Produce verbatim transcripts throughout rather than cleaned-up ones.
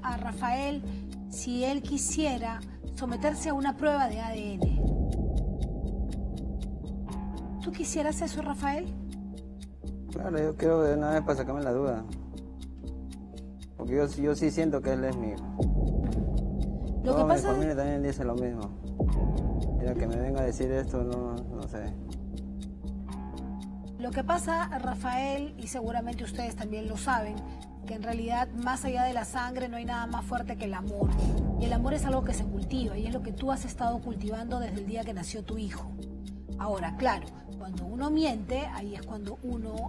a Rafael si él quisiera someterse a una prueba de A D N. ¿Tú quisieras eso, Rafael? Claro, yo quiero de una vez para sacarme la duda. Porque yo, yo sí siento que él es mi hijo. Lo Toda que pasa mi familia también dice lo mismo. Mira, que me venga a decir esto, no, no sé. Lo que pasa, Rafael, y seguramente ustedes también lo saben, que en realidad más allá de la sangre no hay nada más fuerte que el amor. Y el amor es algo que se cultiva y es lo que tú has estado cultivando desde el día que nació tu hijo. Ahora, claro, cuando uno miente, ahí es cuando uno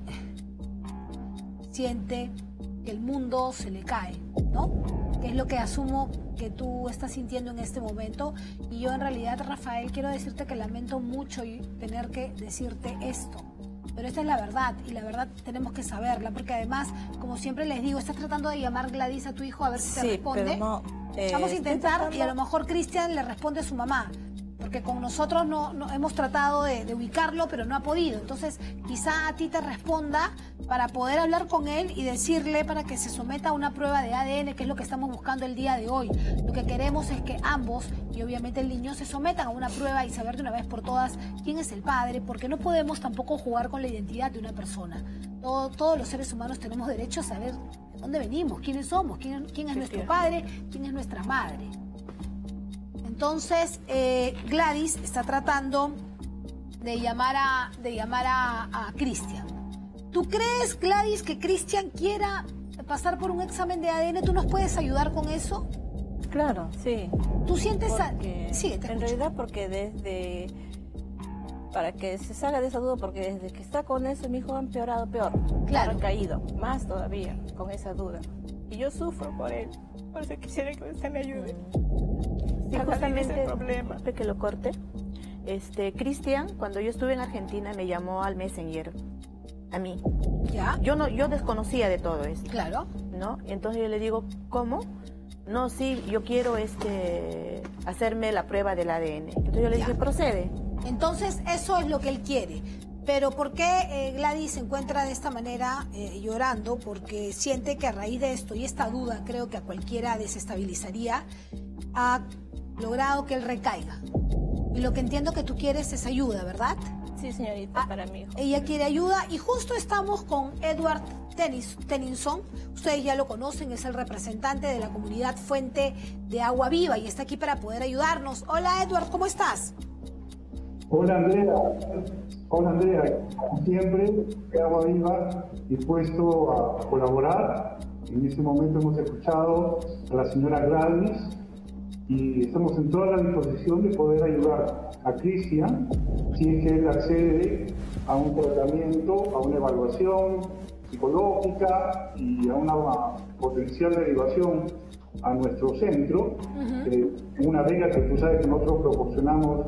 siente que el mundo se le cae, ¿no? Que es lo que asumo que tú estás sintiendo en este momento. Y yo en realidad, Rafael, quiero decirte que lamento mucho tener que decirte esto. Pero esta es la verdad, y la verdad tenemos que saberla, porque además, como siempre les digo, estás tratando de llamar Gladys a tu hijo a ver si sí, te responde. Pero no, eh, Vamos a intentar tratando... y a lo mejor Cristian le responde a su mamá, porque con nosotros no, no hemos tratado de, de ubicarlo, pero no ha podido. Entonces, quizá a ti te responda para poder hablar con él y decirle para que se someta a una prueba de A D N, que es lo que estamos buscando el día de hoy. Lo que queremos es que ambos, y obviamente el niño, se sometan a una prueba y saber de una vez por todas quién es el padre, porque no podemos tampoco jugar con la identidad de una persona. Todo, todos los seres humanos tenemos derecho a saber de dónde venimos, quiénes somos, quién, quién es nuestro padre, quién es nuestra madre. Entonces, eh, Gladys está tratando de llamar a, de llamar a, a Cristian. ¿Tú crees, Gladys, que Cristian quiera pasar por un examen de A D N? ¿Tú nos puedes ayudar con eso? Claro, sí. ¿Tú sientes...? Porque, a... Sí, te en escucho. realidad porque desde... Para que se salga de esa duda, porque desde que está con eso mi hijo ha empeorado peor. Claro. Ha caído más todavía con esa duda. Y yo sufro por él. Por eso quisiera que usted me ayude. Sí, a justamente, ese problema. disculpe que lo corte. Este, Cristian, cuando yo estuve en Argentina, me llamó al Messenger, a mí. ¿Ya? Yo no, yo desconocía de todo esto. Claro. ¿No? Entonces yo le digo, ¿cómo? No, sí, yo quiero este, hacerme la prueba del A D N. Entonces yo le Ya. dije, procede. Entonces, eso es lo que él quiere. Pero ¿por qué eh, Gladys se encuentra de esta manera eh, llorando? Porque siente que a raíz de esto, y esta duda creo que a cualquiera desestabilizaría, ha logrado que él recaiga. Y lo que entiendo que tú quieres es ayuda, ¿verdad? Sí, señorita, Ah, para mi hijo. Ella quiere ayuda y justo estamos con Edward Tenis, Tennyson. Ustedes ya lo conocen, es el representante de la comunidad Fuente de Agua Viva y está aquí para poder ayudarnos. Hola, Edward, ¿cómo estás? Hola Andrea, hola Andrea, como siempre, de Agua Viva, dispuesto a colaborar. En este momento hemos escuchado a la señora Gladys y estamos en toda la disposición de poder ayudar a Cristian si es que él accede a un tratamiento, a una evaluación psicológica y a una potencial derivación a nuestro centro, uh-huh. eh, una beca que tú sabes que nosotros proporcionamos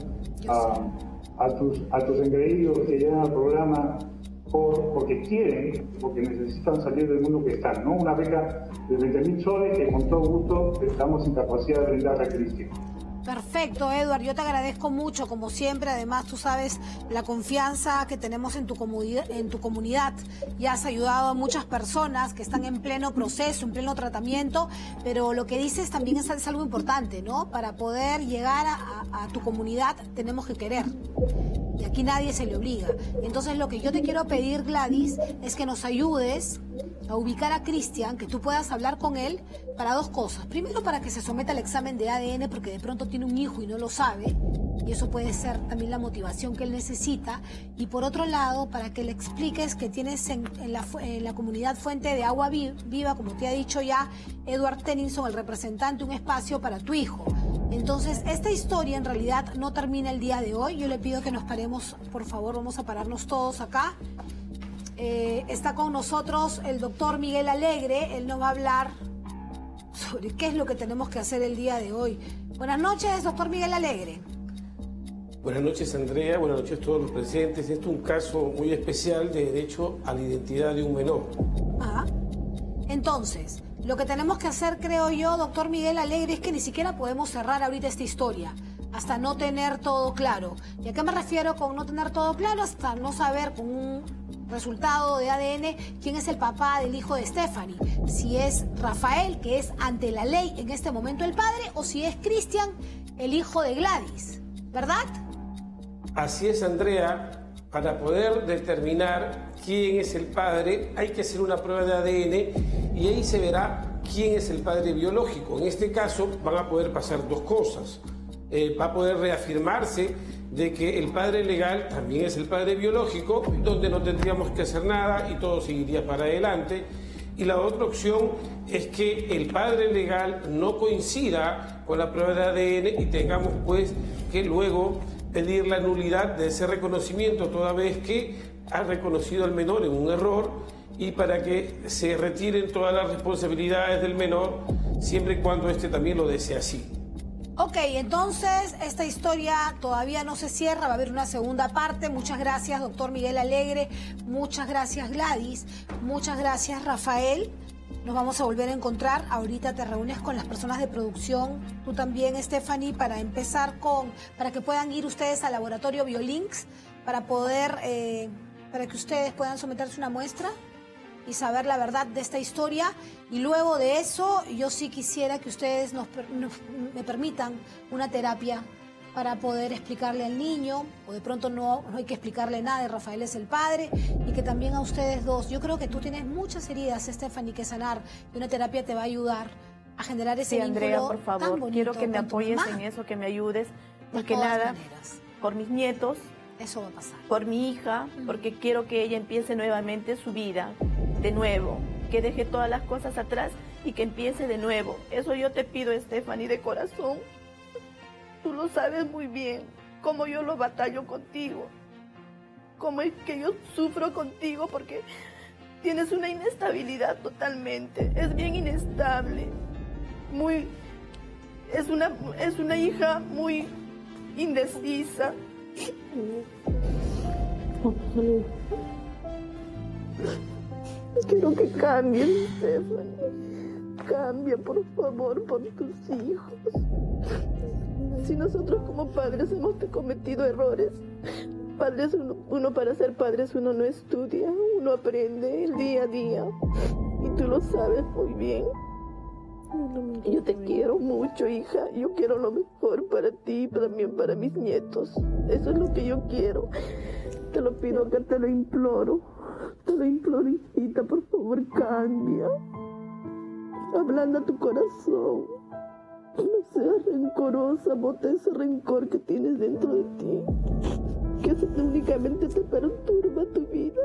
a, a, tus, a tus engreídos que llegan al programa por, porque quieren, porque necesitan salir del mundo que están, ¿no? Una beca de veinte mil soles que con todo gusto estamos en capacidad de brindar a Cristian. Perfecto, Edward, yo te agradezco mucho, como siempre. Además, tú sabes la confianza que tenemos en tu comunidad, en tu comunidad. Ya has ayudado a muchas personas que están en pleno proceso, en pleno tratamiento, pero lo que dices también es, es algo importante, ¿no? Para poder llegar a, a, a tu comunidad tenemos que querer. Y aquí nadie se le obliga. Entonces, lo que yo te quiero pedir, Gladys, es que nos ayudes a ubicar a Cristian, que tú puedas hablar con él para dos cosas. Primero, para que se someta al examen de A D N, porque de pronto tiene un hijo y no lo sabe, y eso puede ser también la motivación que él necesita. Y por otro lado, para que le expliques que tienes en, en, la, en la comunidad Fuente de Agua Viva, como te ha dicho ya Edward Tennyson, el representante, un espacio para tu hijo. Entonces, esta historia en realidad no termina el día de hoy. Yo le pido que nos paremos, por favor, vamos a pararnos todos acá. Eh, está con nosotros el doctor Miguel Alegre. Él nos va a hablar sobre qué es lo que tenemos que hacer el día de hoy. Buenas noches, doctor Miguel Alegre. Buenas noches, Andrea. Buenas noches a todos los presentes. Este es un caso muy especial de derecho a la identidad de un menor. Ah, entonces, lo que tenemos que hacer, creo yo, doctor Miguel Alegre, es que ni siquiera podemos cerrar ahorita esta historia hasta no tener todo claro. ¿Y a qué me refiero con no tener todo claro? Hasta no saber con un resultado de A D N quién es el papá del hijo de Stephanie. Si es Rafael, que es ante la ley en este momento el padre, o si es Cristian, el hijo de Gladys, ¿verdad? Así es, Andrea. Para poder determinar quién es el padre, hay que hacer una prueba de A D N y ahí se verá quién es el padre biológico. En este caso van a poder pasar dos cosas. Eh, va a poder reafirmarse de que el padre legal también es el padre biológico, donde no tendríamos que hacer nada y todo seguiría para adelante. Y la otra opción es que el padre legal no coincida con la prueba de A D N y tengamos pues que luego pedir la nulidad de ese reconocimiento toda vez que ha reconocido al menor en un error y para que se retiren todas las responsabilidades del menor siempre y cuando éste también lo desee así. Ok, entonces esta historia todavía no se cierra, va a haber una segunda parte. Muchas gracias, doctor Miguel Alegre. Muchas gracias, Gladys. Muchas gracias, Rafael. Nos vamos a volver a encontrar. Ahorita te reúnes con las personas de producción, tú también, Stephanie, para empezar con, para que puedan ir ustedes al laboratorio Biolinks, para poder, eh, para que ustedes puedan someterse a una muestra y saber la verdad de esta historia. Y luego de eso, yo sí quisiera que ustedes nos, nos, me permitan una terapia para poder explicarle al niño, o de pronto no, no hay que explicarle nada, Rafael es el padre, y que también a ustedes dos. Yo creo que tú tienes muchas heridas, Stephanie, que sanar, y una terapia te va a ayudar a generar ese sí, Andrea, vínculo por favor, tan bonito quiero que me con tu apoyes mamá. en eso, que me ayudes, De porque todas nada, maneras, por mis nietos, eso va a pasar. por mi hija, porque quiero que ella empiece nuevamente su vida, de nuevo, que deje todas las cosas atrás y que empiece de nuevo. Eso yo te pido, Stephanie, de corazón. Tú lo sabes muy bien, cómo yo lo batallo contigo, cómo es que yo sufro contigo, porque tienes una inestabilidad totalmente, es bien inestable, muy, es una, es una hija muy indecisa. Quiero que cambies, Stephanie. Cambia, por favor, por tus hijos. Si nosotros como padres hemos cometido errores, padres uno, uno para ser padres uno no estudia, uno aprende el día a día. Y tú lo sabes muy bien. Yo te quiero mucho, hija. Yo quiero lo mejor para ti y también para mis nietos. Eso es lo que yo quiero. Te lo pido acá, te lo imploro. Te lo imploro, hijita, por favor, cambia. Ablanda tu corazón. No seas rencorosa, bota ese rencor que tienes dentro de ti. Que eso únicamente te perturba tu vida.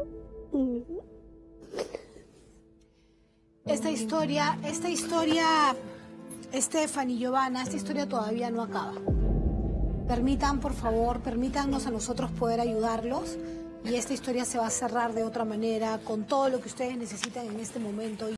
Esta historia, esta historia, Stephanie y Giovanna, esta historia todavía no acaba. Permitan, por favor, permítannos a nosotros poder ayudarlos y esta historia se va a cerrar de otra manera con todo lo que ustedes necesitan en este momento.